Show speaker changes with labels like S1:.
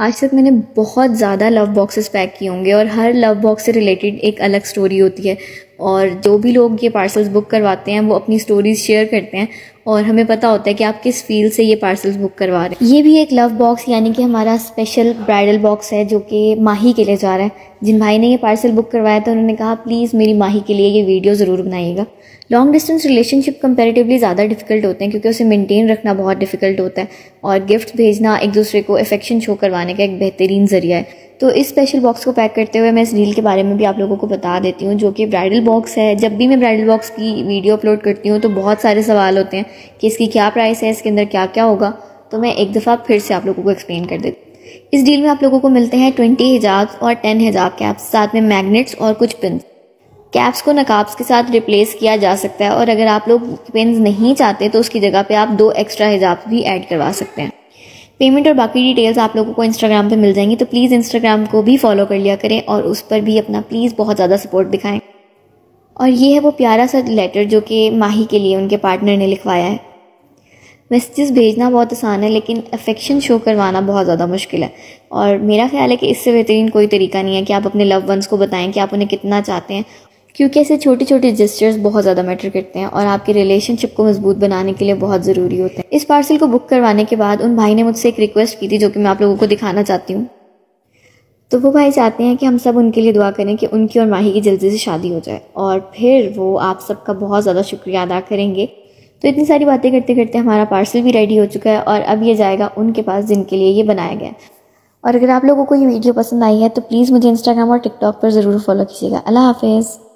S1: आज तक मैंने बहुत ज़्यादा लव बॉक्सेस पैक किए होंगे और हर लव बॉक्स से रिलेटेड एक अलग स्टोरी होती है और जो भी लोग ये पार्सल्स बुक करवाते हैं वो अपनी स्टोरीज शेयर करते हैं और हमें पता होता है कि आप किस फील्ड से ये पार्सल्स बुक करवा रहे हैं। ये भी एक लव बॉक्स यानी कि हमारा स्पेशल ब्राइडल बॉक्स है जो कि माही के लिए जा रहा है। जिन भाई ने ये पार्सल बुक करवाया था उन्होंने कहा प्लीज़ मेरी माही के लिए ये वीडियो ज़रूर बनाइएगा। लॉन्ग डिस्टेंस रिलेशनशिप कंपैरेटिवली ज़्यादा डिफिकल्ट होते हैं क्योंकि उसे मेंटेन रखना बहुत डिफिकल्ट होता है और गिफ्ट भेजना एक दूसरे को अफेक्शन शो करवाने का एक बेहतरीन ज़रिया है। तो इस स्पेशल बॉक्स को पैक करते हुए मैं इस डील के बारे में भी आप लोगों को बता देती हूँ जो कि ब्राइडल बॉक्स है। जब भी मैं ब्राइडल बॉक्स की वीडियो अपलोड करती हूँ तो बहुत सारे सवाल होते हैं कि इसकी क्या प्राइस है, इसके अंदर क्या क्या होगा, तो मैं एक दफ़ा फिर से आप लोगों को एक्सप्लेन कर देती हूँ। इस डील में आप लोगों को मिलते हैं 20 हिजाब और 10 हिजाब कैप्स, साथ में मैग्नेट्स और कुछ पिन्स। कैप्स को नकाब्स के साथ रिप्लेस किया जा सकता है और अगर आप लोग पिन्स नहीं चाहते तो उसकी जगह पे आप 2 एक्स्ट्रा हिजाब भी ऐड करवा सकते हैं। पेमेंट और बाकी डिटेल्स आप लोगों को इंस्टाग्राम पे मिल जाएंगी, तो प्लीज़ इंस्टाग्राम को भी फॉलो कर लिया करें और उस पर भी अपना प्लीज़ बहुत ज़्यादा सपोर्ट दिखाएं। और ये है वो प्यारा सा लेटर जो कि माही के लिए उनके पार्टनर ने लिखवाया है। मैसेजेस भेजना बहुत आसान है लेकिन अफेक्शन शो करवाना बहुत ज़्यादा मुश्किल है और मेरा ख्याल है कि इससे बेहतरीन कोई तरीका नहीं है कि आप अपने लव वंस को बताएं कि आप उन्हें कितना चाहते हैं, क्योंकि ऐसे छोटे छोटे जेस्चर्स बहुत ज़्यादा मैटर करते हैं और आपके रिलेशनशिप को मजबूत बनाने के लिए बहुत ज़रूरी होते हैं। इस पार्सल को बुक करवाने के बाद उन भाई ने मुझसे एक रिक्वेस्ट की थी जो कि मैं आप लोगों को दिखाना चाहती हूँ। तो वो भाई चाहते हैं कि हम सब उनके लिए दुआ करें कि उनकी और माही की जल्दी से शादी हो जाए और फिर वो आप सबका बहुत ज़्यादा शुक्रिया अदा करेंगे। तो इतनी सारी बातें करते करते हमारा पार्सल भी रेडी हो चुका है और अब ये जाएगा उनके पास जिनके लिए ये बनाया गया है। और अगर आप लोगों को ये वीडियो पसंद आई है तो प्लीज़ मुझे इंस्टाग्राम और टिकटॉक पर ज़रूर फॉलो कीजिएगा। अल्लाह हाफिज़।